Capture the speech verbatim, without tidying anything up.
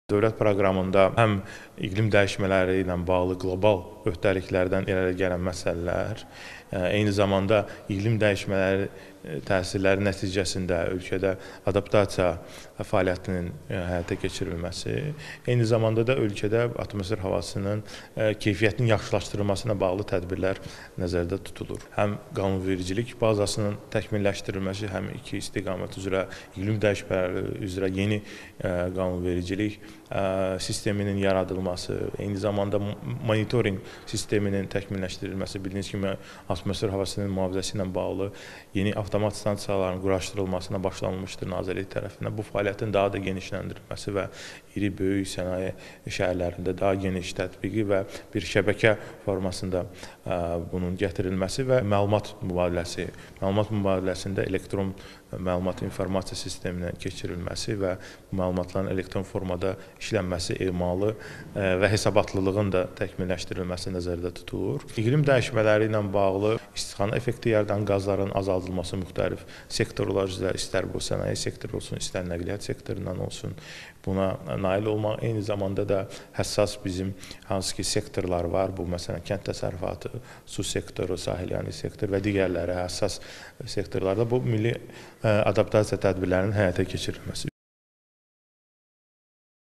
Dövlət proqramında həm iqlim dəyişmələri ilə bağlı qlobal öhdəliklərdən irəli gələn məsələlər, eyni zamanda iqlim dəyişmələri təsirləri nəticəsində ölkədə adaptasiya fəaliyyətinin həyata keçirilməsi, eyni zamanda da ölkədə atmosfer havasının keyfiyyətinin yaxşılaşdırılmasına bağlı tədbirlər nəzərdə tutulur. Həm qanunvericilik bazasının təkmilləşdirilməsi, həm iki istiqamət üzrə iqlim dəyişmələri üzrə yeni qanunvericilik sisteminin yaradılması, eyni zamanda monitorinq sisteminin təkmilləşdirilməsi, bildiyiniz kimi atmosfer havasının mühafizəsi ilə bağlı yeni avtomat stansiyaların quraşdırılmasına başlanılmışdır Nazirlik tərəfindən. Bu fəaliyyətin daha da genişləndirilməsi və iri, böyük sənaye şəhərlərində daha geniş tətbiqi və bir şəbəkə formasında bunun gətirilməsi və məlumat mübadiləsi, məlumat mübadiləsində elektron məlumat informasiya sisteminə keçirilməsi və məlumatların elektron formada işlənməsi, emalı və hesabatlılığın da təkmilləşdirilməsi nəzərdə tutulur. İqlim dəyişmələri ilə bağlı istixana effekti yaradan qazların azaldılması müxtəlif sektorlar üzrə, istər bu sənaye sektoru olsun, istər nəqliyyat sektorundan olsun, buna nail olmaq, eyni zamanda da həssas bizim hansı ki sektorlar var, bu məsələn kənd təsərrüfatı, su sektoru, sahilyanı sektor və digərləri həssas sektorlarda bu milli adaptasiya tədbirlərinin həyata keçirilməsi.